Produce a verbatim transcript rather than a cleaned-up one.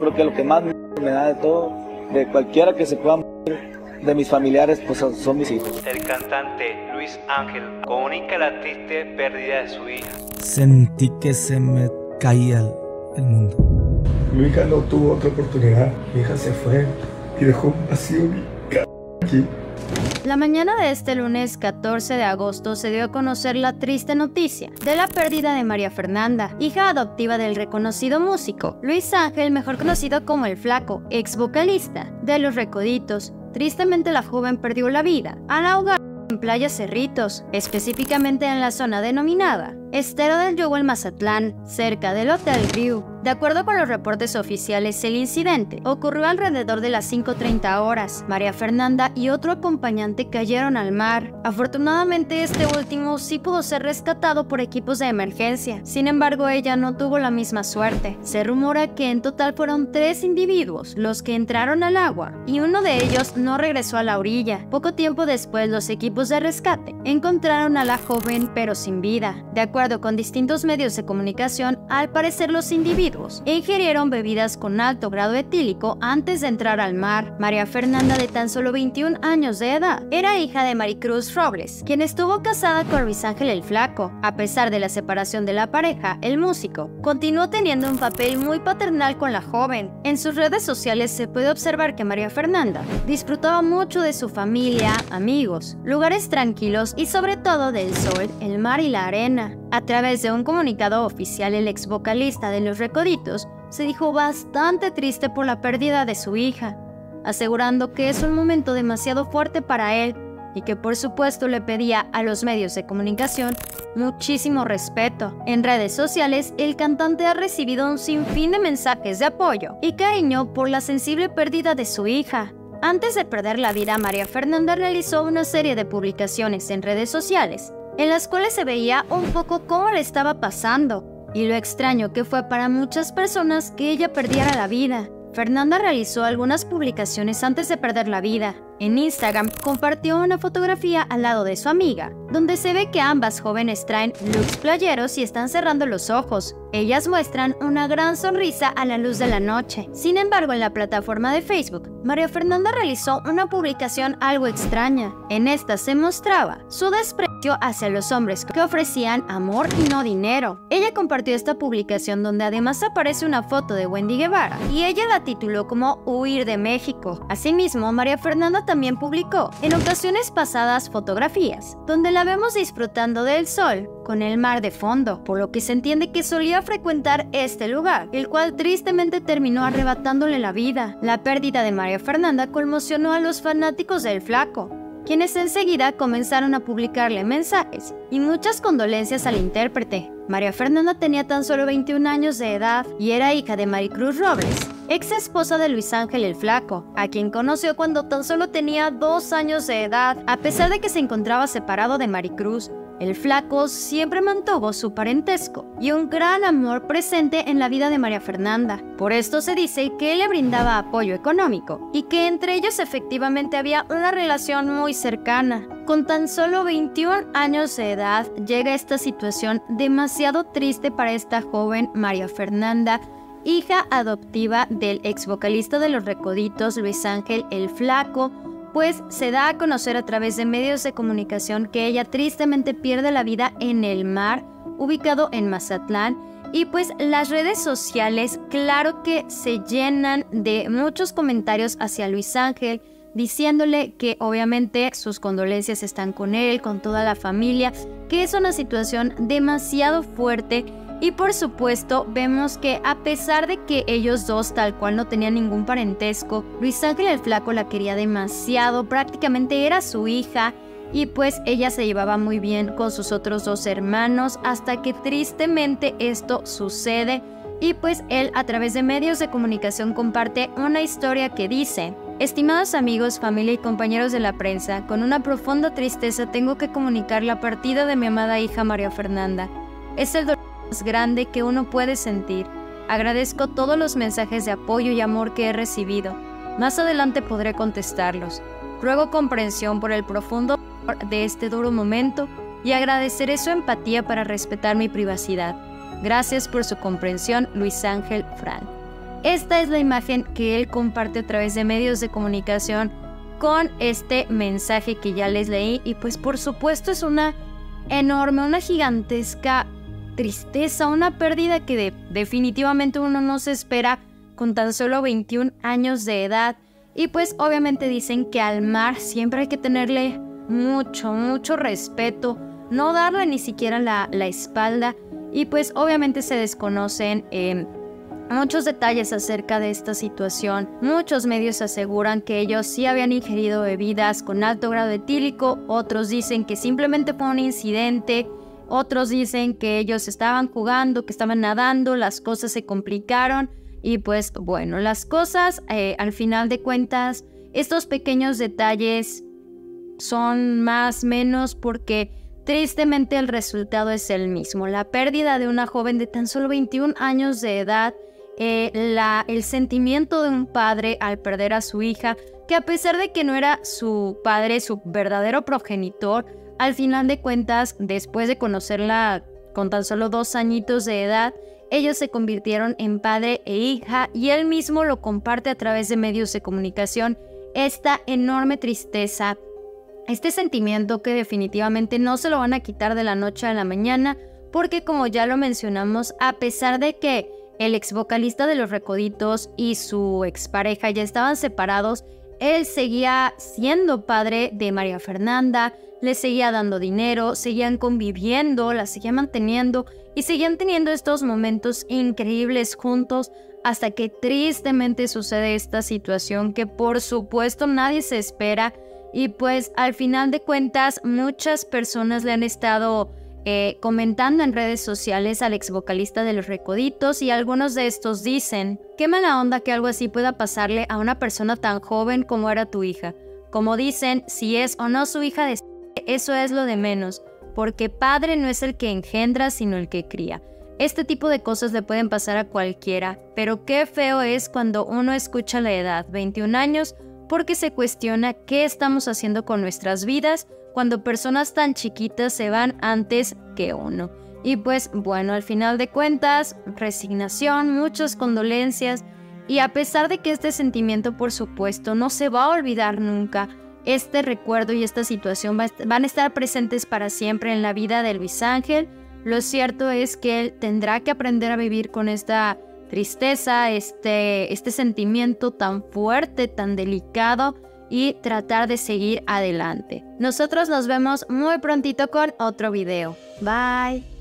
Creo que lo que más me da de todo, de cualquiera que se pueda morir, de mis familiares, pues son, son mis hijos. El cantante Luis Ángel comunica la triste pérdida de su hija. Sentí que se me caía el, el mundo. Mi hija no tuvo otra oportunidad. Mi hija se fue y dejó un vacío aquí. La mañana de este lunes catorce de agosto se dio a conocer la triste noticia de la pérdida de María Fernanda, hija adoptiva del reconocido músico Luis Ángel, mejor conocido como El Flaco, ex vocalista de Los Recoditos. Tristemente, la joven perdió la vida al ahogar en Playa Cerritos, específicamente en la zona denominada Estero del Yugo en Mazatlán, cerca del Hotel Riu. De acuerdo con los reportes oficiales, el incidente ocurrió alrededor de las cinco treinta horas. María Fernanda y otro acompañante cayeron al mar. Afortunadamente, este último sí pudo ser rescatado por equipos de emergencia. Sin embargo, ella no tuvo la misma suerte. Se rumora que en total fueron tres individuos los que entraron al agua y uno de ellos no regresó a la orilla. Poco tiempo después, los equipos de rescate encontraron a la joven pero sin vida. De acuerdo con distintos medios de comunicación, al parecer los individuos ingirieron bebidas con alto grado etílico antes de entrar al mar. María Fernanda, de tan solo veintiún años de edad, era hija de Maricruz Robles, quien estuvo casada con Luis Ángel El Flaco. A pesar de la separación de la pareja, el músico continuó teniendo un papel muy paternal con la joven. En sus redes sociales se puede observar que María Fernanda disfrutaba mucho de su familia, amigos, lugares tranquilos y sobre todo del sol, el mar y la arena. A través de un comunicado oficial, el ex vocalista de Los Recoditos se dijo bastante triste por la pérdida de su hija, asegurando que es un momento demasiado fuerte para él y que por supuesto le pedía a los medios de comunicación muchísimo respeto. En redes sociales, el cantante ha recibido un sinfín de mensajes de apoyo y cariño por la sensible pérdida de su hija. Antes de perder la vida, María Fernanda realizó una serie de publicaciones en redes sociales en las cuales se veía un poco cómo le estaba pasando y lo extraño que fue para muchas personas que ella perdiera la vida. Fernanda realizó algunas publicaciones antes de perder la vida. En Instagram compartió una fotografía al lado de su amiga, donde se ve que ambas jóvenes traen looks playeros y están cerrando los ojos. Ellas muestran una gran sonrisa a la luz de la noche. Sin embargo, en la plataforma de Facebook, María Fernanda realizó una publicación algo extraña. En esta se mostraba su desprecio hacia los hombres que ofrecían amor y no dinero. Ella compartió esta publicación donde además aparece una foto de Wendy Guevara y ella la tituló como Huir de México. Asimismo, María Fernanda también publicó en ocasiones pasadas fotografías donde la vemos disfrutando del sol con el mar de fondo, por lo que se entiende que solía frecuentar este lugar, el cual tristemente terminó arrebatándole la vida. La pérdida de María Fernanda conmocionó a los fanáticos del Flaco, quienes enseguida comenzaron a publicarle mensajes y muchas condolencias al intérprete. María Fernanda tenía tan solo veintiún años de edad y era hija de Maricruz Robles, ex esposa de Luis Ángel El Flaco, a quien conoció cuando tan solo tenía dos años de edad. A pesar de que se encontraba separado de Maricruz, El Flaco siempre mantuvo su parentesco y un gran amor presente en la vida de María Fernanda. Por esto se dice que él le brindaba apoyo económico y que entre ellos efectivamente había una relación muy cercana. Con tan solo veintiún años de edad llega esta situación demasiado triste para esta joven María Fernanda, hija adoptiva del ex vocalista de Los Recoditos, Luis Ángel El Flaco, pues se da a conocer a través de medios de comunicación que ella tristemente pierde la vida en el mar, ubicado en Mazatlán, y pues las redes sociales, claro que se llenan de muchos comentarios hacia Luis Ángel, diciéndole que obviamente sus condolencias están con él, con toda la familia, que es una situación demasiado fuerte. Y por supuesto vemos que a pesar de que ellos dos tal cual no tenían ningún parentesco, Luis Ángel El Flaco la quería demasiado, prácticamente era su hija y pues ella se llevaba muy bien con sus otros dos hermanos hasta que tristemente esto sucede y pues él a través de medios de comunicación comparte una historia que dice: estimados amigos, familia y compañeros de la prensa, con una profunda tristeza tengo que comunicar la partida de mi amada hija María Fernanda. Es el dolor más grande que uno puede sentir. Agradezco todos los mensajes de apoyo y amor que he recibido. Más adelante podré contestarlos. Ruego comprensión por el profundo dolor de este duro momento y agradeceré su empatía para respetar mi privacidad. Gracias por su comprensión, Luis Ángel Fran. Esta es la imagen que él comparte a través de medios de comunicación con este mensaje que ya les leí. Y pues por supuesto es una enorme, una gigantesca tristeza, una pérdida que de, definitivamente uno no se espera con tan solo veintiún años de edad. Y pues obviamente dicen que al mar siempre hay que tenerle mucho, mucho respeto, no darle ni siquiera la, la espalda. Y pues obviamente se desconocen eh, muchos detalles acerca de esta situación. Muchos medios aseguran que ellos sí habían ingerido bebidas con alto grado etílico, otros dicen que simplemente fue un incidente, otros dicen que ellos estaban jugando, que estaban nadando, las cosas se complicaron. Y pues bueno, las cosas eh, al final de cuentas, estos pequeños detalles son más menos porque tristemente el resultado es el mismo. La pérdida de una joven de tan solo veintiún años de edad, eh, la, el sentimiento de un padre al perder a su hija, que a pesar de que no era su padre, su verdadero progenitor, al final de cuentas, después de conocerla con tan solo dos añitos de edad, ellos se convirtieron en padre e hija y él mismo lo comparte a través de medios de comunicación. Esta enorme tristeza, este sentimiento que definitivamente no se lo van a quitar de la noche a la mañana, porque como ya lo mencionamos, a pesar de que el ex vocalista de Los Recoditos y su expareja ya estaban separados, él seguía siendo padre de María Fernanda, le seguía dando dinero, seguían conviviendo, la seguía manteniendo y seguían teniendo estos momentos increíbles juntos hasta que tristemente sucede esta situación que por supuesto nadie se espera. Y pues al final de cuentas muchas personas le han estado eh, comentando en redes sociales al ex vocalista de Los Recoditos y algunos de estos dicen: qué mala onda que algo así pueda pasarle a una persona tan joven como era tu hija. Como dicen, si es o no su hija de eso es lo de menos, porque padre no es el que engendra sino el que cría. Este tipo de cosas le pueden pasar a cualquiera, pero qué feo es cuando uno escucha la edad, veintiún años, porque se cuestiona qué estamos haciendo con nuestras vidas cuando personas tan chiquitas se van antes que uno. Y pues bueno, al final de cuentas, resignación, muchas condolencias, y a pesar de que este sentimiento por supuesto no se va a olvidar nunca, este recuerdo y esta situación va a van a estar presentes para siempre en la vida de Luis Ángel. Lo cierto es que él tendrá que aprender a vivir con esta tristeza, este, este sentimiento tan fuerte, tan delicado, y tratar de seguir adelante. Nosotros nos vemos muy prontito con otro video. Bye.